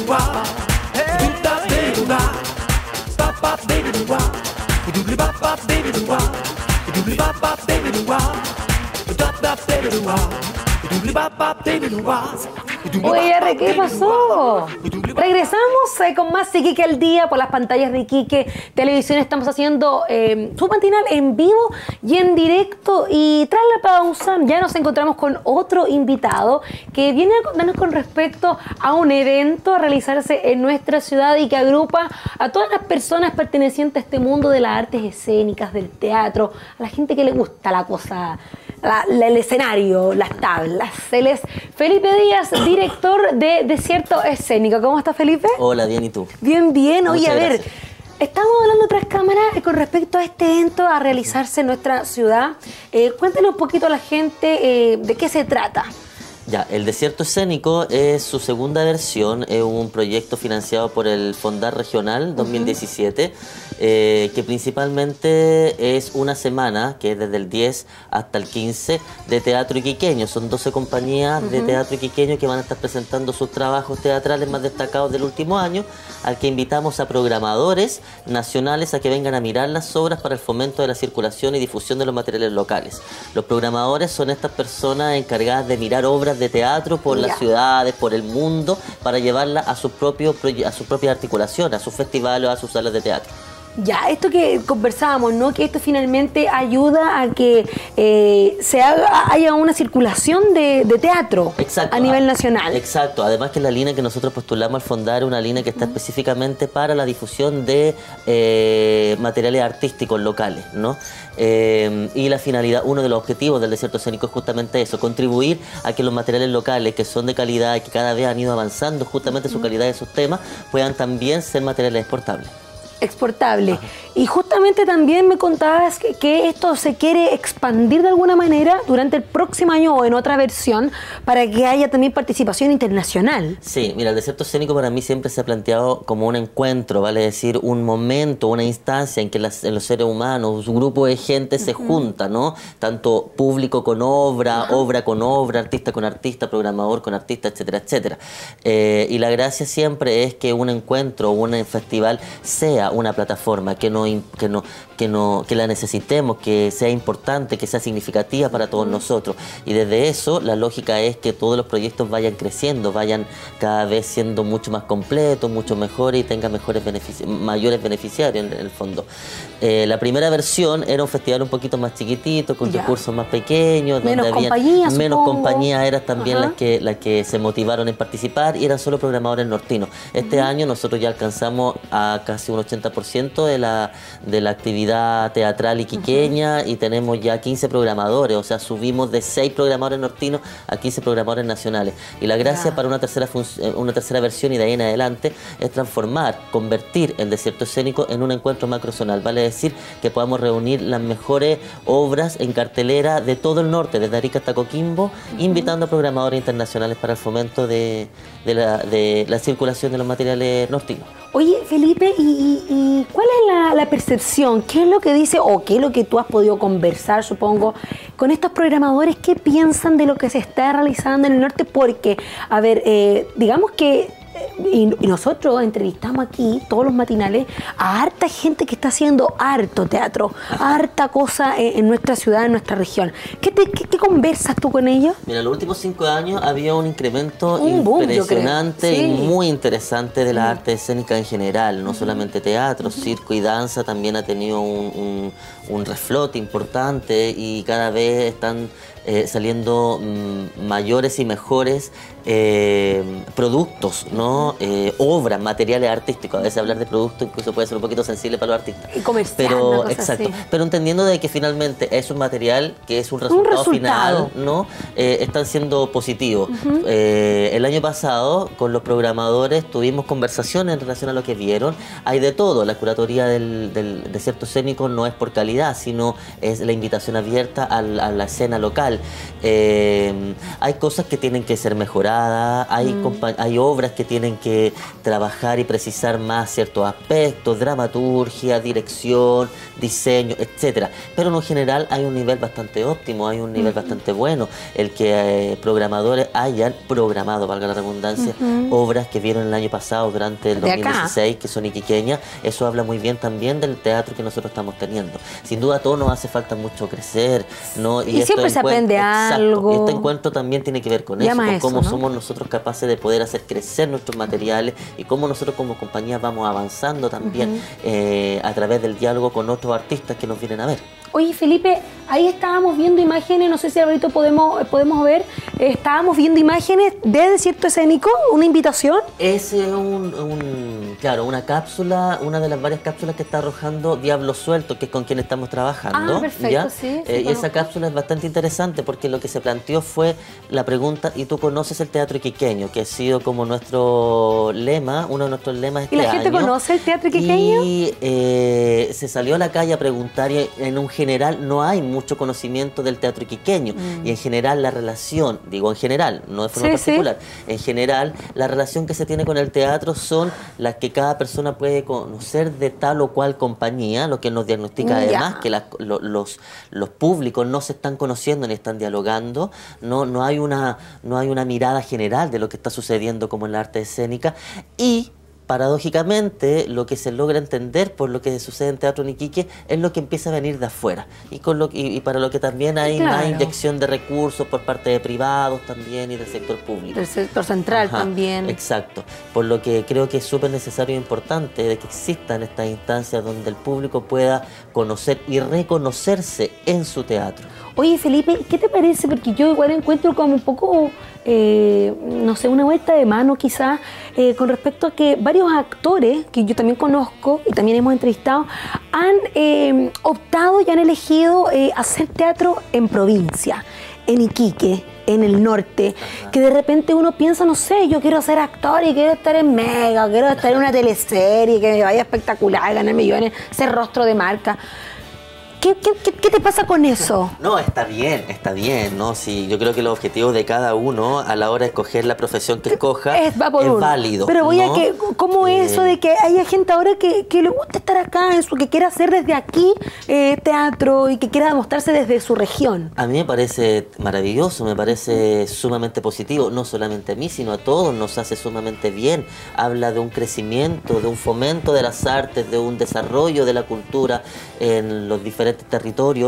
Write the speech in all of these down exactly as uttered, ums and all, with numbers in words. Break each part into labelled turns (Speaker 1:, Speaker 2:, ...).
Speaker 1: Oye, R, ¿qué pasó? Regresamos eh, con más Iquique al Día por las pantallas de Iquique Televisión. Estamos haciendo eh, su matinal en vivo y en directo. Y tras la pausa ya nos encontramos con otro invitado que viene a contarnos con respecto a un evento a realizarse en nuestra ciudad y que agrupa a todas las personas pertenecientes a este mundo de las artes escénicas, del teatro, a la gente que le gusta la cosa, la, la, el escenario, las tablas. Él es Felipe Díaz, director de Desierto Escénico. ¿Cómo estás, Felipe?
Speaker 2: Hola, bien, ¿y tú?
Speaker 1: Bien, bien. Oye,
Speaker 2: Muchas
Speaker 1: a ver,
Speaker 2: gracias.
Speaker 1: estamos hablando tras cámaras con respecto a este evento a realizarse en nuestra ciudad. Eh, cuéntanos un poquito a la gente eh, de qué se trata.
Speaker 2: Ya, el Desierto Escénico es su segunda versión, es un proyecto financiado por el Fondar Regional dos mil diecisiete, uh-huh. eh, que principalmente es una semana, que es desde el diez hasta el quince, de teatro iquiqueño. Son doce compañías uh-huh. de teatro iquiqueño que van a estar presentando sus trabajos teatrales más destacados del último año, al que invitamos a programadores nacionales a que vengan a mirar las obras para el fomento de la circulación y difusión de los materiales locales. Los programadores son estas personas encargadas de mirar obras de teatro por yeah. las ciudades, por el mundo, para llevarla a su propio a su propia articulación, a sus festivales o a sus salas de teatro.
Speaker 1: Ya, esto que conversábamos, ¿no? Que esto finalmente ayuda a que eh, se haga, haya una circulación de, de teatro
Speaker 2: exacto,
Speaker 1: a nivel nacional.
Speaker 2: Exacto, además que la línea que nosotros postulamos al Fondar es una línea que está uh-huh. específicamente para la difusión de eh, materiales artísticos locales, ¿no? Eh, y la finalidad, uno de los objetivos del Desierto Escénico es justamente eso, contribuir a que los materiales locales, que son de calidad y que cada vez han ido avanzando justamente su calidad de sus temas, puedan también ser materiales exportables.
Speaker 1: Exportable.
Speaker 2: Ajá.
Speaker 1: Y justamente también me contabas que, que esto se quiere expandir de alguna manera durante el próximo año o en otra versión para que haya también participación internacional.
Speaker 2: Sí, mira, el Desierto Escénico para mí siempre se ha planteado como un encuentro, vale decir, un momento, una instancia en que las, en los seres humanos, un grupo de gente se uh-huh. junta, ¿no? Tanto público con obra, uh-huh. obra con obra, artista con artista, programador con artista, etcétera, etcétera. Eh, y la gracia siempre es que un encuentro, un festival sea una plataforma, que no, que no, que no, que la necesitemos, que sea importante, que sea significativa para todos nosotros. Y desde eso, la lógica es que todos los proyectos vayan creciendo, vayan cada vez siendo mucho más completos, mucho mejores y tengan mejores benefici- mayores beneficiarios en, en el fondo. Eh, la primera versión era un festival un poquito más chiquitito, con ya. recursos más pequeños,
Speaker 1: menos
Speaker 2: donde
Speaker 1: compañías,
Speaker 2: había menos
Speaker 1: supongo.
Speaker 2: compañías, eran también
Speaker 1: Ajá.
Speaker 2: las que, las que se motivaron en participar y eran solo programadores nortinos. Este uh-huh. año nosotros ya alcanzamos a casi un ochenta por ciento de la, de la actividad teatral iquiqueña uh-huh. y tenemos ya quince programadores, o sea, subimos de seis programadores nortinos a quince programadores nacionales. Y la gracia yeah. para una tercera, una tercera versión y de ahí en adelante es transformar, convertir el Desierto Escénico en un encuentro macrozonal, vale decir que podamos reunir las mejores obras en cartelera de todo el norte, desde Arica hasta Coquimbo, uh-huh. invitando a programadores internacionales para el fomento de, de, la, de la circulación de los materiales nortinos.
Speaker 1: Oye, Felipe, ¿y, y, y cuál es la, la percepción? ¿Qué es lo que dice o qué es lo que tú has podido conversar, supongo, con estos programadores? ¿Qué piensan de lo que se está realizando en el norte? Porque, a ver, eh, digamos que Y, y nosotros entrevistamos aquí, todos los matinales, a harta gente que está haciendo harto teatro, harta cosa en, en nuestra ciudad, en nuestra región. ¿Qué, te, qué, qué conversas tú con ellos?
Speaker 2: Mira, en los últimos cinco años había un incremento
Speaker 1: un boom,
Speaker 2: impresionante
Speaker 1: sí.
Speaker 2: y muy interesante de la arte escénica en general, no uh-huh. solamente teatro, uh-huh. circo y danza también ha tenido un, un, un reflote importante y cada vez están eh, saliendo mmm, mayores y mejores eh, productos, ¿no? Eh, obras, materiales artísticos. A veces hablar de productos incluso puede ser un poquito sensible para los artistas.
Speaker 1: Y comercial,
Speaker 2: pero exacto, así. Pero entendiendo de que finalmente es un material que es un resultado,
Speaker 1: un resultado.
Speaker 2: final, ¿no? Eh, están siendo positivos. Uh-huh. eh, el año pasado con los programadores tuvimos conversaciones en relación a lo que vieron. Hay de todo. La curatoría del, del Desierto Escénico no es por calidad, sino es la invitación abierta a la, a la escena local. Eh, hay cosas que tienen que ser mejoradas. mirada, hay, mm. hay obras que tienen que trabajar y precisar más ciertos aspectos, dramaturgia, dirección, diseño, etcétera. Pero en general hay un nivel bastante óptimo, hay un nivel uh-huh. bastante bueno, el que eh, programadores hayan programado, valga la redundancia, uh-huh. obras que vieron el año pasado durante el dos mil dieciséis, que son iquiqueñas. Eso habla muy bien también del teatro que nosotros estamos teniendo. Sin duda a todos nos hace falta mucho crecer, ¿no?
Speaker 1: Y, y siempre se aprende
Speaker 2: exacto,
Speaker 1: algo.
Speaker 2: Y este encuentro también tiene que ver con eso, con
Speaker 1: eso,
Speaker 2: cómo
Speaker 1: ¿no?
Speaker 2: somos nosotros capaces de poder hacer crecer nuestros materiales y cómo nosotros como compañía vamos avanzando también uh-huh. eh, a través del diálogo con otros artistas que nos vienen a ver.
Speaker 1: Oye, Felipe, ahí estábamos viendo imágenes, no sé si ahorita podemos, podemos ver, eh, estábamos viendo imágenes de Desierto Escénico, una invitación.
Speaker 2: Es un, un, claro, una cápsula, una de las varias cápsulas que está arrojando Diablo Suelto, que es con quien estamos trabajando.
Speaker 1: Ah, perfecto,
Speaker 2: ¿ya?
Speaker 1: sí.
Speaker 2: Eh,
Speaker 1: sí
Speaker 2: y esa cápsula es bastante interesante porque lo que se planteó fue la pregunta, ¿y tú conoces el teatro iquiqueño? Que ha sido como nuestro lema, uno de nuestros lemas este
Speaker 1: año. ¿Y la
Speaker 2: año.
Speaker 1: gente conoce el teatro iquiqueño?
Speaker 2: Y eh, se salió a la calle a preguntar y en un general no hay mucho conocimiento del teatro iquiqueño mm. y en general la relación, digo en general, no de forma sí, particular, sí. en general la relación que se tiene con el teatro son las que cada persona puede conocer de tal o cual compañía, lo que nos diagnostica yeah. además que la, lo, los, los públicos no se están conociendo ni están dialogando, no, no, hay una, no hay una mirada general de lo que está sucediendo como en la arte escénica y paradójicamente, lo que se logra entender por lo que sucede en Teatro Iquique es lo que empieza a venir de afuera y, con lo, y, y para lo que también hay claro. más inyección de recursos por parte de privados también y del sector público.
Speaker 1: Del sector central Ajá, también.
Speaker 2: Exacto, por lo que creo que es súper necesario e importante de que existan estas instancias donde el público pueda conocer y reconocerse en su teatro.
Speaker 1: Oye, Felipe, ¿qué te parece? Porque yo igual encuentro como un poco, eh, no sé, una vuelta de mano quizás, eh, con respecto a que varios actores, que yo también conozco y también hemos entrevistado, han eh, optado y han elegido eh, hacer teatro en provincia, en Iquique, en el norte, Ajá. que de repente uno piensa, no sé, yo quiero ser actor y quiero estar en Mega, quiero estar en una teleserie, que me vaya espectacular, ganar millones, ser rostro de marca. ¿Qué, qué, ¿Qué te pasa con eso?
Speaker 2: No, está bien, está bien, ¿no? Sí, yo creo que los objetivos de cada uno a la hora de escoger la profesión que escoja es, va por es válido.
Speaker 1: Pero voy
Speaker 2: ¿no?
Speaker 1: a que, ¿cómo es eh, eso de que haya gente ahora que, que le gusta estar acá, en su, que quiera hacer desde aquí eh, teatro y que quiera demostrarse desde su región?
Speaker 2: A mí me parece maravilloso, me parece sumamente positivo, no solamente a mí, sino a todos nos hace sumamente bien. Habla de un crecimiento, de un fomento de las artes, de un desarrollo de la cultura en los diferentes territorios,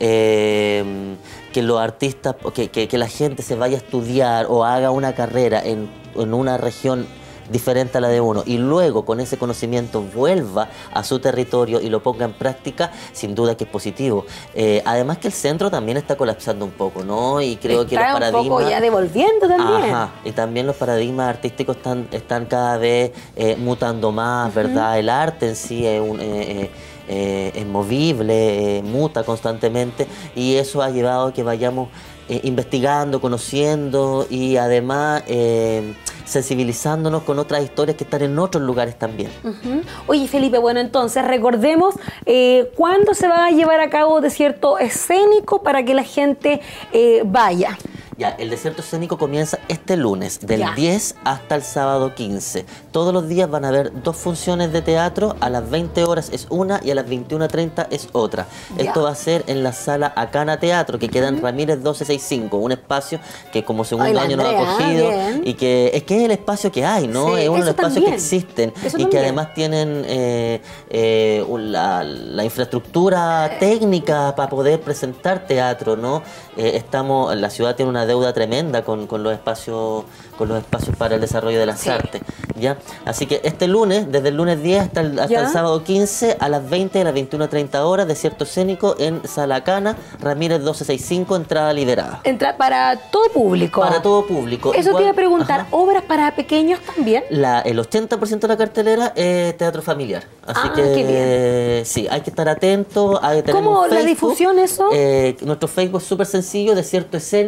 Speaker 2: eh, que los artistas, que, que, que la gente se vaya a estudiar o haga una carrera en, en una región diferente a la de uno y luego con ese conocimiento vuelva a su territorio y lo ponga en práctica, sin duda que es positivo. Eh, además que el centro también está colapsando un poco, ¿no? Y creo está que los paradigmas...
Speaker 1: un poco ya devolviendo también.
Speaker 2: Ajá, y también los paradigmas artísticos están, están cada vez eh, mutando más, uh-huh. ¿verdad? El arte en sí es un... Eh, eh, Eh, es movible, eh, muta constantemente y eso ha llevado a que vayamos eh, investigando, conociendo y además eh, sensibilizándonos con otras historias que están en otros lugares también.
Speaker 1: Uh-huh. Oye, Felipe, bueno, entonces recordemos eh, cuándo se va a llevar a cabo Desierto Escénico para que la gente eh, vaya.
Speaker 2: Ya, el Desierto Escénico comienza este lunes, del ya. diez hasta el sábado quince. Todos los días van a haber dos funciones de teatro, a las veinte horas es una y a las veintiuna treinta es otra. Ya. Esto va a ser en la sala Acana Teatro, que queda en Ramírez doce sesenta y cinco, un espacio que como segundo Ay, año Andrea, nos ha acogido bien. y que es que es el espacio que hay, ¿no? Sí, es uno de los espacios también. que existen eso y también. que además tienen eh, eh, la, la infraestructura eh. técnica para poder presentar teatro, ¿no? Eh, estamos, la ciudad tiene una deuda tremenda con, con los espacios con los espacios para el desarrollo de las sí. artes, ¿ya? Así que este lunes, desde el lunes diez hasta el, hasta el sábado quince, a las veinte y a las veintiuna treinta horas, Desierto Escénico en Sala Cana, Ramírez doce sesenta y cinco, entrada liberada.
Speaker 1: Entra para todo público.
Speaker 2: Para todo público.
Speaker 1: Eso Igual, te iba a preguntar, ajá. ¿obras para pequeños también?
Speaker 2: La, el ochenta por ciento de la cartelera es teatro familiar. Así
Speaker 1: ah,
Speaker 2: que
Speaker 1: qué bien.
Speaker 2: sí, hay que estar atento. Hay,
Speaker 1: ¿Cómo
Speaker 2: Facebook,
Speaker 1: la difusión eso?
Speaker 2: Eh, nuestro Facebook es súper sencillo, Desierto Escénico.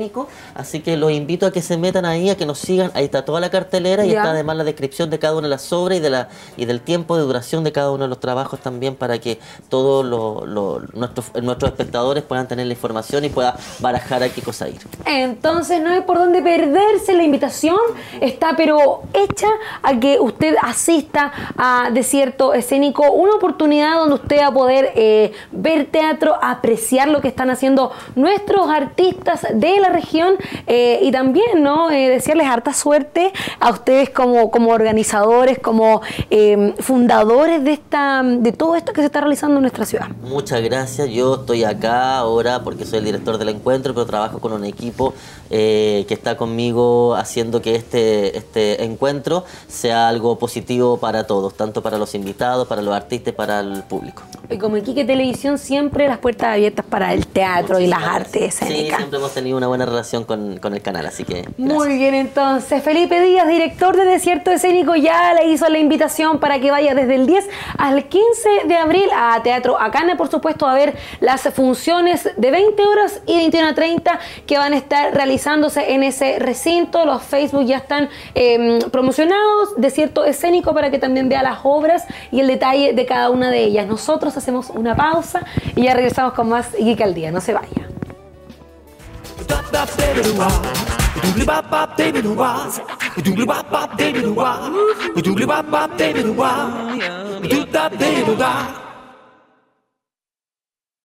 Speaker 2: Así que los invito a que se metan ahí, a que nos sigan. Ahí está toda la cartelera y
Speaker 1: Ya.
Speaker 2: está además la descripción de cada una de las obras y, de la, y del tiempo de duración de cada uno de los trabajos también, para que todos lo, lo, nuestros, nuestros espectadores puedan tener la información y puedan barajar a qué cosa ir.
Speaker 1: Entonces no hay por dónde perderse, la invitación está pero hecha a que usted asista a Desierto Escénico, una oportunidad donde usted va a poder eh, ver teatro, apreciar lo que están haciendo nuestros artistas de la región eh, y también no eh, desearles harta suerte a ustedes como, como organizadores, como eh, fundadores de, esta, de todo esto que se está realizando en nuestra ciudad.
Speaker 2: Muchas gracias. Yo estoy acá ahora porque soy el director del encuentro, pero trabajo con un equipo eh, que está conmigo haciendo que este, este encuentro sea algo positivo para todos, tanto para los invitados, para los artistas, para el público.
Speaker 1: Y como Iquique Televisión, siempre las puertas abiertas para el teatro y las artes escénicas.
Speaker 2: Sí, siempre hemos tenido una buena relación con, con el canal, así que gracias.
Speaker 1: Muy bien, entonces Felipe Díaz, director de Desierto Escénico, ya le hizo la invitación para que vaya desde el diez al quince de abril a Teatro Acana, por supuesto, a ver las funciones de veinte horas y veintiuno a treinta que van a estar realizándose en ese recinto. Los Facebook ya están eh, promocionados, Desierto Escénico, para que también vea las obras y el detalle de cada una de ellas. Nosotros hacemos una pausa y ya regresamos con más Iquique al Día. No se vaya.
Speaker 3: Doobly bop bop, baby, do wah. Doobly bop bop, baby, do wah. Doobly bop bop, baby, do wah.